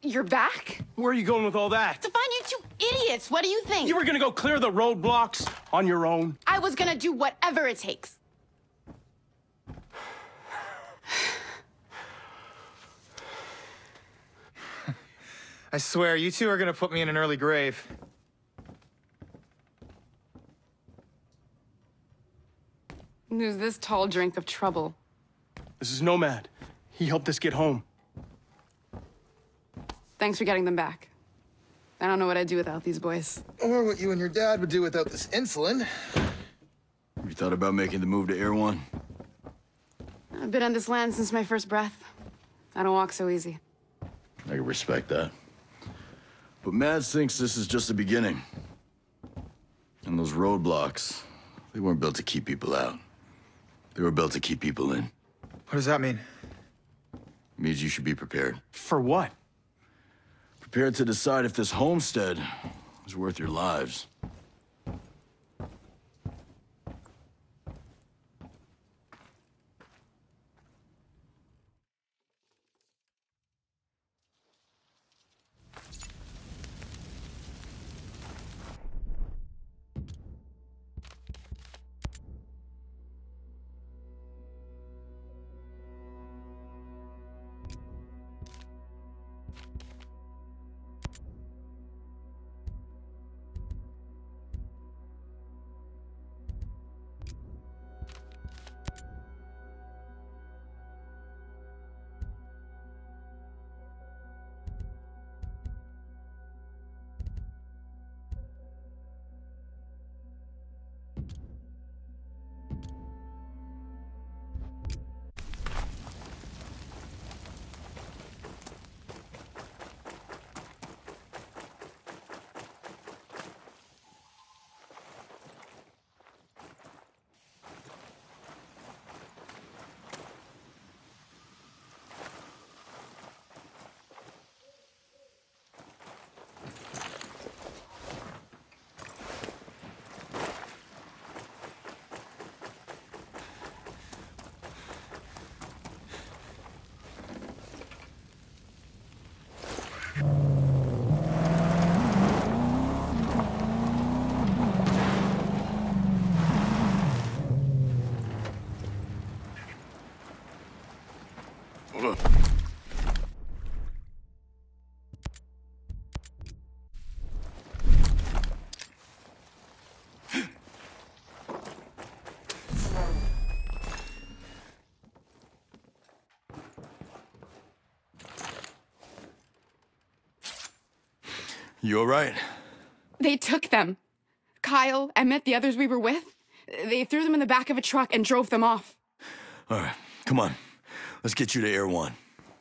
You're back? Where are you going with all that? To find you two idiots. What do you think? You were gonna go clear the roadblocks on your own? I was gonna do whatever it takes. I swear, you two are gonna put me in an early grave. Who's this tall drink of trouble? This is Nomad. He helped us get home. Thanks for getting them back. I don't know what I'd do without these boys. Or what you and your dad would do without this insulin. You thought about making the move to Air One? I've been on this land since my first breath. I don't walk so easy. I can respect that. But Mads thinks this is just the beginning. And those roadblocks, they weren't built to keep people out. They were built to keep people in. What does that mean? It means you should be prepared. For what? Prepared to decide if this homestead is worth your lives. You all right? They took them. Kyle, Emmett, the others we were with. They threw them in the back of a truck and drove them off. All right, come on. Let's get you to Air One.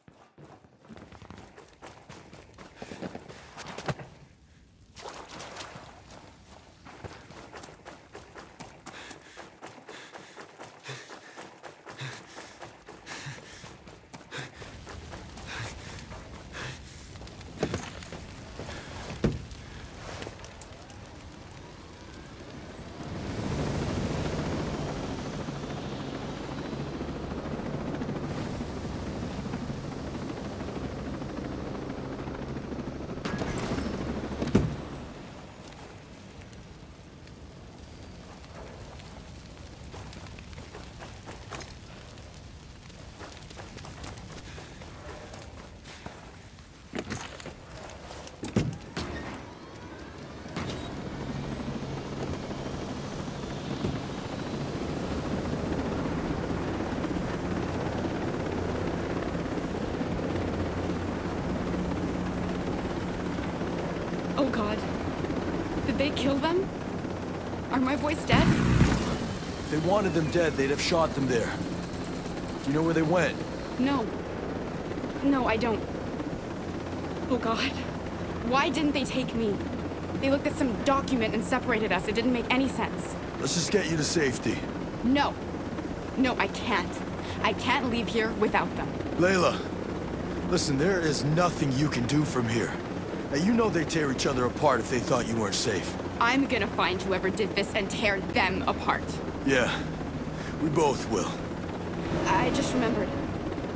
Oh God. Did they kill them? Are my boys dead? If they wanted them dead, they'd have shot them there. Do you know where they went? No. No, I don't. Oh God. Why didn't they take me? They looked at some document and separated us. It didn't make any sense. Let's just get you to safety. No. No, I can't. I can't leave here without them. Layla, listen, there is nothing you can do from here. Now, you know they'd tear each other apart if they thought you weren't safe. I'm gonna find whoever did this and tear them apart. Yeah, we both will. I just remembered.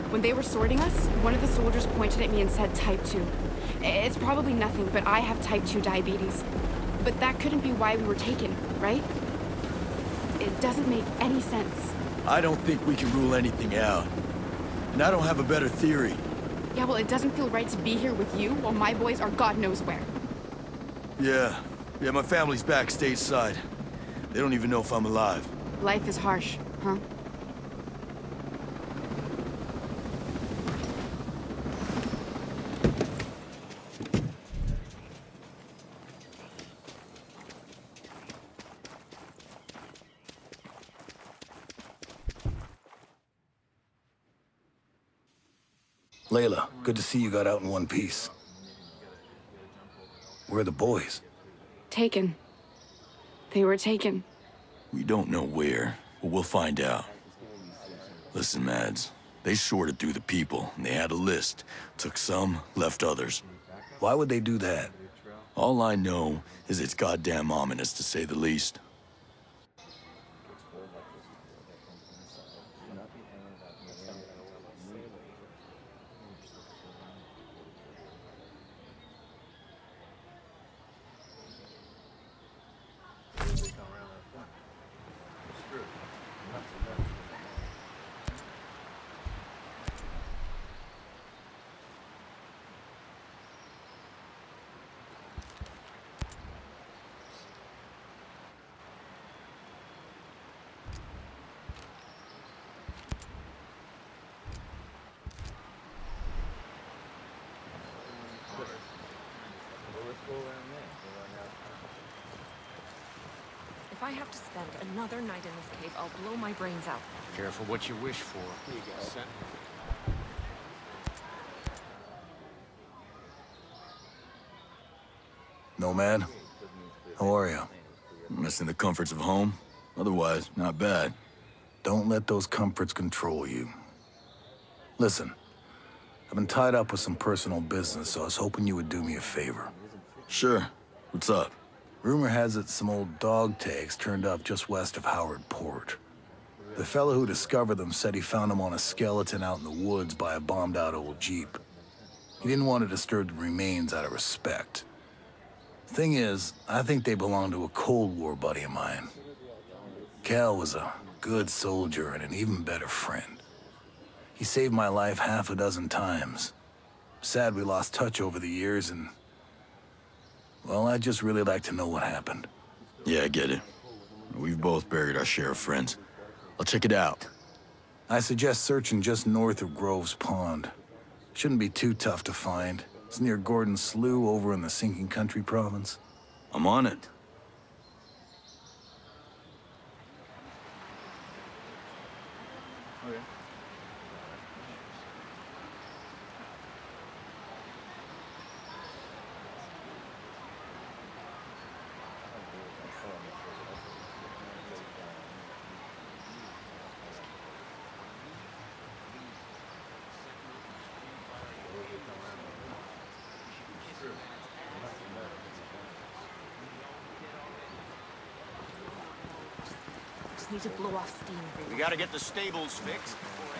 When they were sorting us, one of the soldiers pointed at me and said type 2. It's probably nothing, but I have type 2 diabetes. But that couldn't be why we were taken, right? It doesn't make any sense. I don't think we can rule anything out. And I don't have a better theory. Yeah, well, it doesn't feel right to be here with you while my boys are God knows where. Yeah, my family's back stateside. They don't even know if I'm alive. Life is harsh, huh? Layla, good to see you got out in one piece. Where are the boys? Taken. They were taken. We don't know where, but we'll find out. Listen, Mads, they sorted through the people, and they had a list. Took some, left others. Why would they do that? All I know is it's goddamn ominous, to say the least. If I have to spend another night in this cave, I'll blow my brains out. Careful what you wish for. Here you go. Sent. Nomad? How are you? Missing the comforts of home? Otherwise, not bad. Don't let those comforts control you. Listen, I've been tied up with some personal business, so I was hoping you would do me a favor. Sure. What's up? Rumor has it some old dog tags turned up just west of Howard Port. The fellow who discovered them said he found them on a skeleton out in the woods by a bombed-out old Jeep. He didn't want to disturb the remains out of respect. Thing is, I think they belong to a Cold War buddy of mine. Cal was a good soldier and an even better friend. He saved my life half a dozen times. Sad we lost touch over the years, and well, I'd just really like to know what happened. Yeah, I get it. We've both buried our share of friends. I'll check it out. I suggest searching just north of Grove's Pond. Shouldn't be too tough to find. It's near Gordon Slough over in the Sinking Country province. I'm on it. Just need to blow off steam. We gotta get the stables fixed.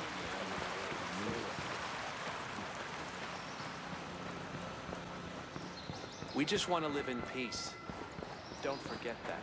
We just want to live in peace. Don't forget that.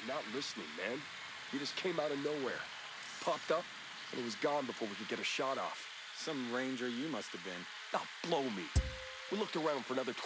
You're not listening, man. He just came out of nowhere. Popped up, and he was gone before we could get a shot off. Some ranger you must have been. Ah, blow me. We looked around for another...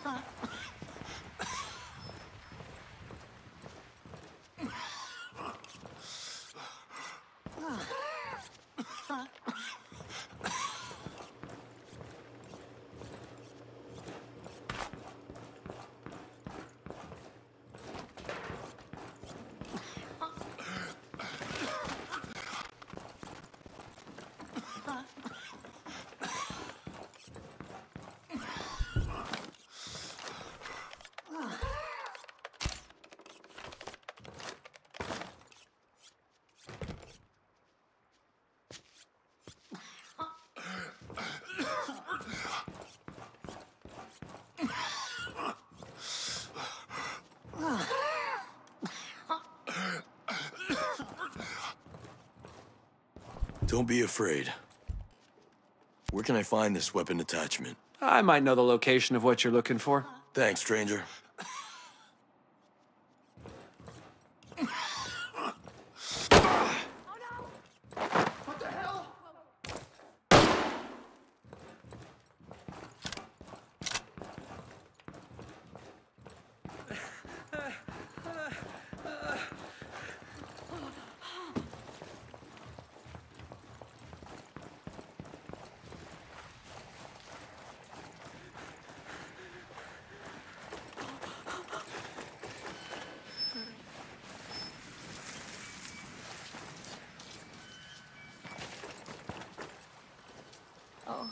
Don't be afraid. Where can I find this weapon attachment? I might know the location of what you're looking for. Thanks, stranger. Oh.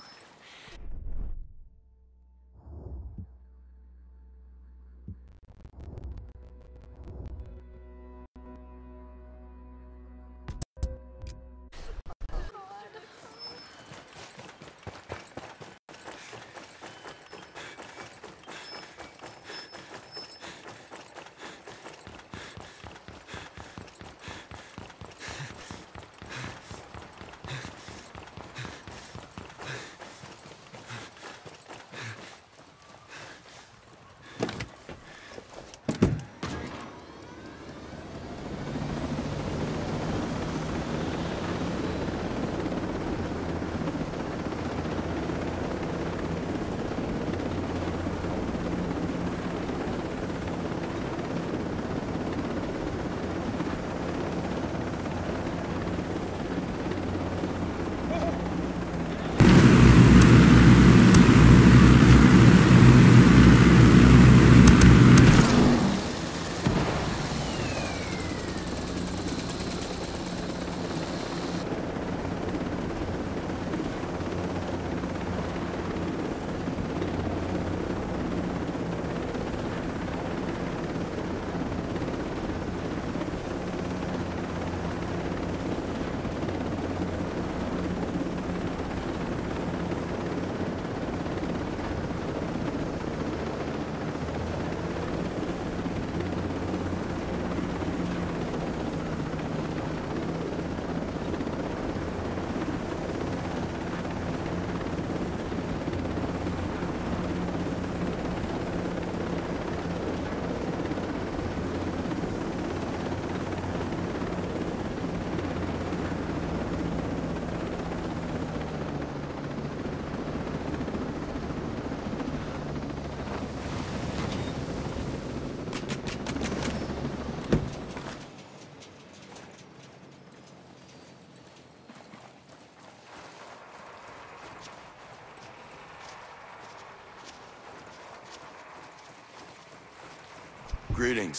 Greetings.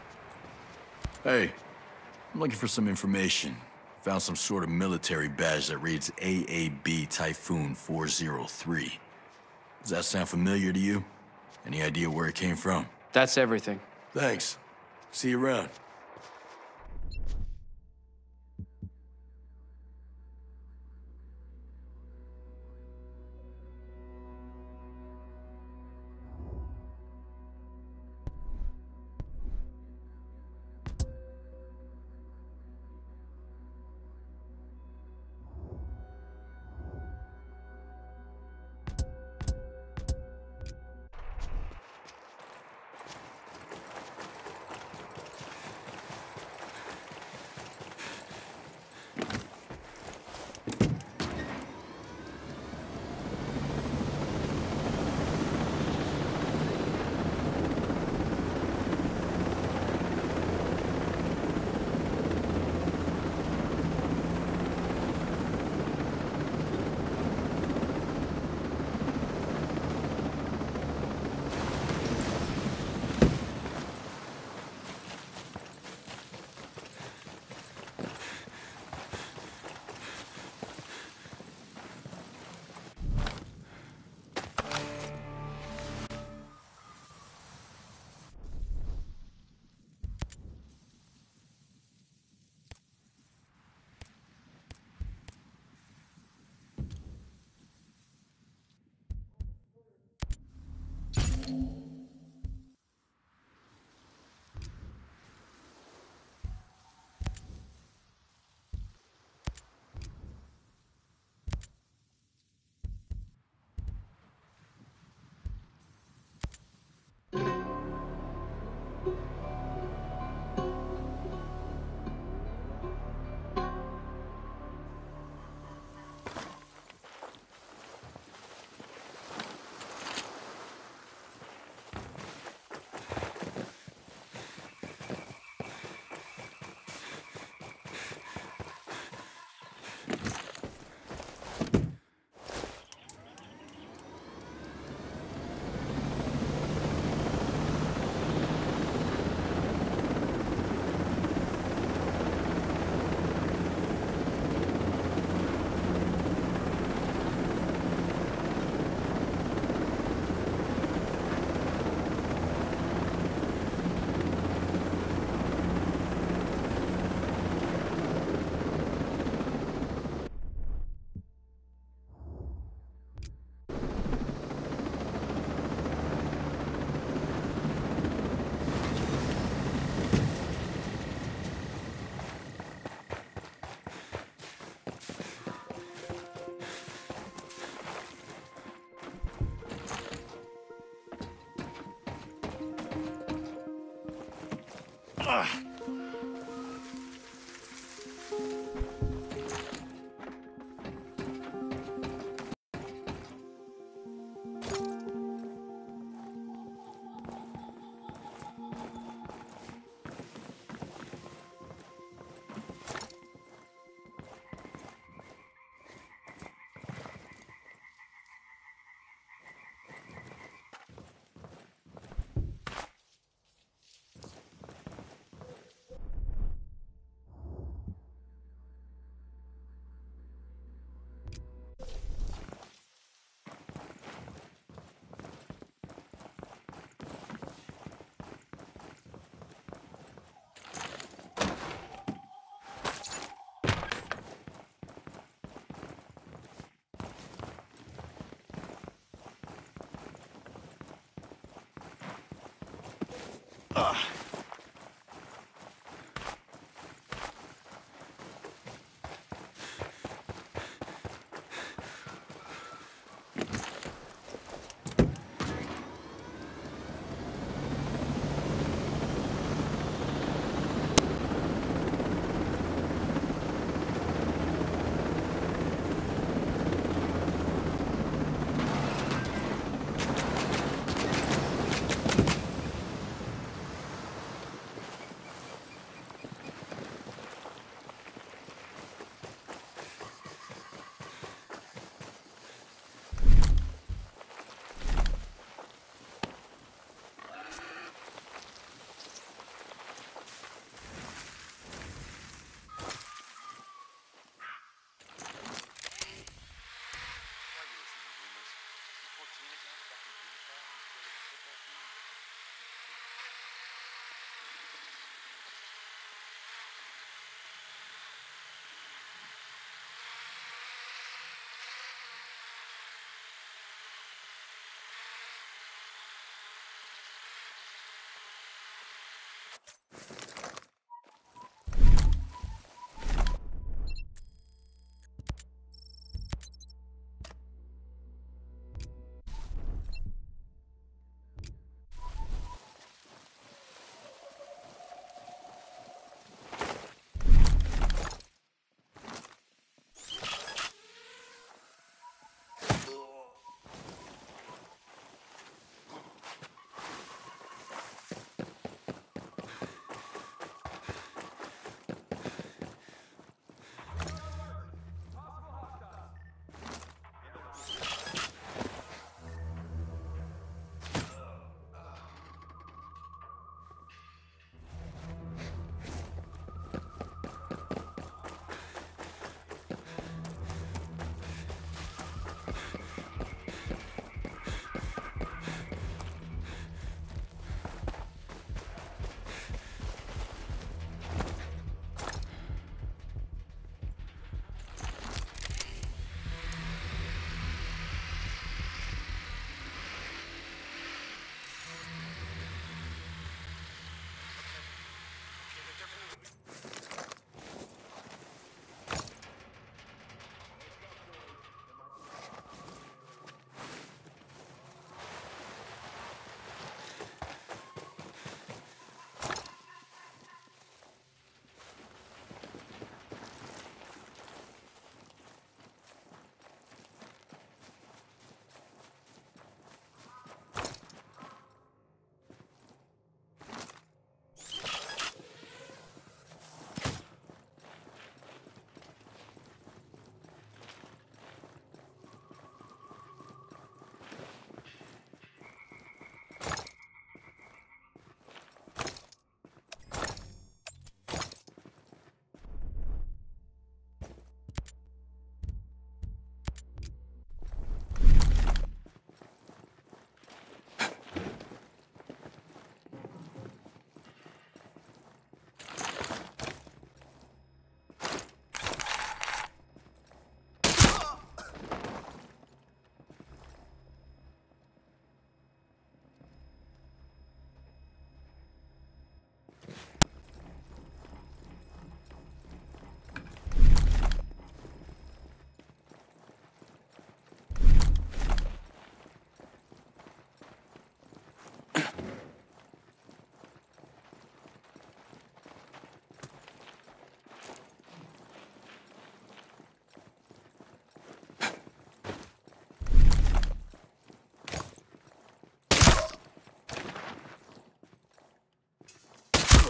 Hey, I'm looking for some information. Found some sort of military badge that reads AAB Typhoon 403. Does that sound familiar to you? Any idea where it came from? That's everything. Thanks. See you around.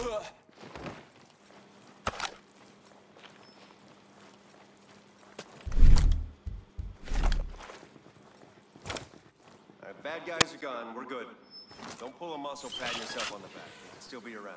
Alright, bad guys are gone. We're good. Don't pull a muscle, pat yourself on the back. They can still be around.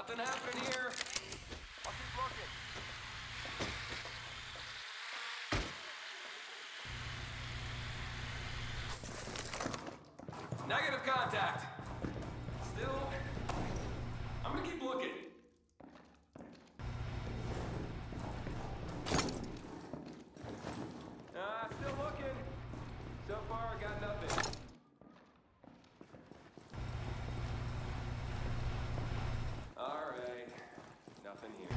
Nothing happening here. I'll keep looking. Negative contact. Still, I'm gonna keep looking. Still looking. So far, I got nothing. All right, nothing here.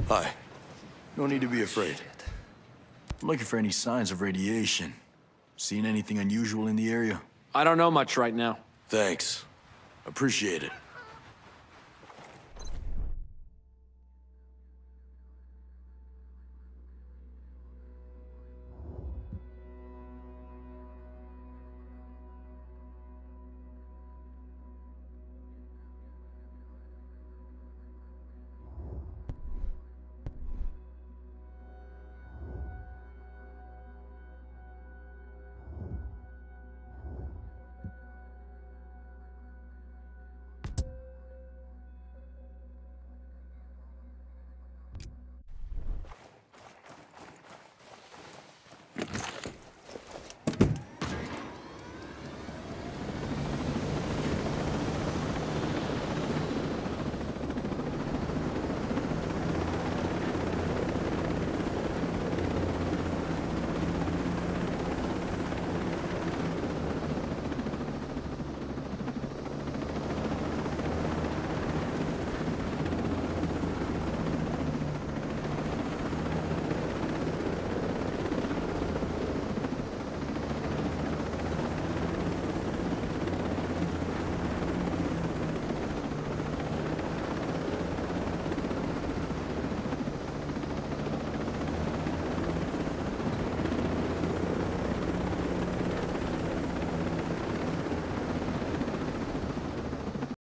Hi. No need to be afraid. I'm looking for any signs of radiation. Seen anything unusual in the area? I don't know much right now. Thanks. Appreciate it.